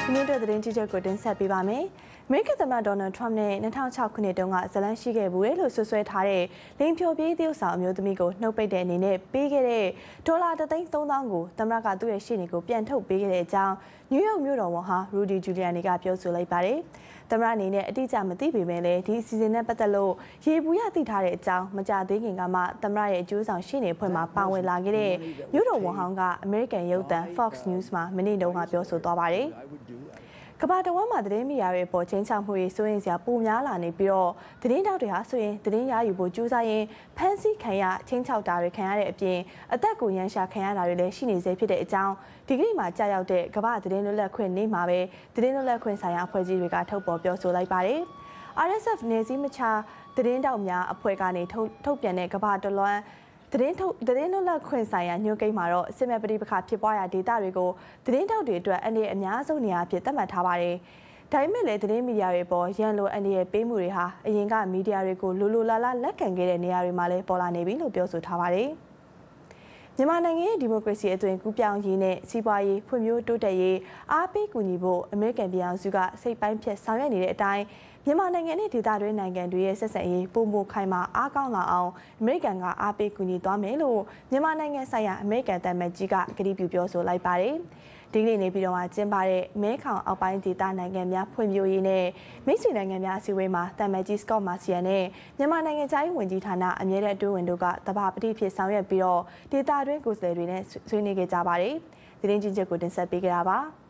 ဒီနေ့တဲ့သတင်းကြီးချက်ကိုတင်ဆက်ပေးပါမယ်။အမေရိကန်သမ္မတဒေါ်နယ်ထရမ့်နဲ့2006ခုနှစ်တုန်းကဇလန်းရှိခဲ့ဘူးလို့ဆွဆွဲထားတဲ့လိန်ဖြိုပြေးသရုပ်ဆောင်အမျိုးသမီးကိုနှုတ်ပိတ်တဲ့အနေနဲ့ပေးခဲ့တဲ့ဒေါ်လာ3,300,000ကိုသမ္မတကသူ့ရဲ့ရှေ့နေကိုပြန်ထုတ်ပေးခဲ့တဲ့အကြောင်းနယူးယောက်မြို့တော်ဝန်ဟာရူဒီဂျူလီယာနီကပြောဆိုလိုက်ပါတယ်။သမ္မတအနေနဲ့အတိအကျမသိပေမဲ့လည်းဒီအစီအစဉ်နဲ့ပတ်သက်လို့ရေဘူးရသိထားတဲ့အကြောင်းမကြသေးခင်ကမှသမ္မတရဲ့အကျိုးဆောင်ရှေ့နေအဖွဲ့မှာပါဝင်လာခဲ့တဲ့မြို့တော်ဝန်ဟောင်းကအမေရိကန်ရုပ်သံ Fox News မှာမနေ့တုန်းကပြောဆိုသွားပါတယ်။ကမ္ဘာတဝန်းမှာသတင်းမီဒီယာတွေပေါ်ချင်းချမှုတွေစိုးရင်စရာပိုများလာနေပြီးတော့သတင်းတောက်တွေဟာဆိုရင်သတင်းရယူဖို့ကြိုးစားရင်ဖမ်းဆီးခံရချင်းချောက်တာတွေခံရတဲ့အပြင်အသက်ကိုရန်ရှာခံရတာတွေလည်းရှိနေစေဖြစ်တဲ့အကြောင်းဒီကနေ့မှာကြာရောက်တဲ့ကမ္ဘာသတင်းလွတ်လပ်ခွင့်နေ့မှာပဲသတင်းလွတ်လပ်ခွင့်ဆိုင်ရာအဖွဲ့အစည်းတွေကထုတ်ပေါ်ပြောဆိုလိုက်ပါတယ်။ RSF နေစည်းမချသတင်းတောက်များအဖွဲ့ကနေထုတ်ပြန်တဲ့ကမ္ဘာတလွှားသတင်းလွတ်လပ်ခွင့်ဆိုင်ရာညွှန်ကိန်းမှာတော့စစ်မဲ့ပဋိပက္ခဖြစ်ပွားရာဒေသတွေကိုသတင်းတောက်တွေအတွက်အနေအများဆုံးနေရာဖြစ်သတ်မှတ်ထားပါတယ်။ဒါပေမဲ့လည်းသတင်းမီဒီယာတွေပေါ်ရန်လိုအနေရဲ့ပေးမှုတွေဟာအရင်ကမီဒီယာတွေကိုလိုလာလက်ခံခဲ့တဲ့နေရာတွေမှာလည်းပေါ်လာနေပြီလို့ပြောဆိုထားပါတယ်။မြန်မာနိုင်ငံရဲ့ဒီမိုကရေစီအသွင်ကူးပြောင်းရေးနဲ့စီးပွားရေးဖွံ့ဖြိုးတိုးတက်ရေးအားပေးကူညီဖို့အမေရိကန်ပြည်ထောင်စုကစိတ်ပိုင်းဖြတ်ဆောင်ရွက်နေတဲ့အတိုင်းမြန်မာနိုင်ငံနဲ့ဒေသတွင်းနိုင်ငံတွေရဲ့ဆက်ဆံရေးပုံမခိုင်မာအားကောင်းလာအောင်အမေရိကန်ကအားပေးကူညီသွားမယ်လို့မြန်မာနိုင်ငံဆိုင်ရာအမေရိကန်တပ်မကြီးကကတိပြုပြောဆိုလိုက်ပါတယ်။ဒီကနေ့နေပြည်တော်မှာကျင်းပတဲ့မဲခေါင်အောက်ပိုင်းဒေသနိုင်ငံများဖွံ့ဖြိုးရေးနဲ့မိတ်ဆွေနိုင်ငံများအစည်းအဝေးမှာတပ်မကြီးစကော့မာစီယန်နဲ့မြန်မာနိုင်ငံသားရေးဝန်ကြီးဌာနအမြဲတမ်းအတွင်းဝန်တို့ကတဘာပတိဖြစ်ဆောင်ရွက်ပြီးတော့ဒေသတွင်းကိုယ်စားလှယ်တွေနဲ့ဆွေးနွေးခဲ့ကြပါတယ်။ဒီသတင်းချင်းချက်ကိုတင်ဆက်ပေးကြတာပါ။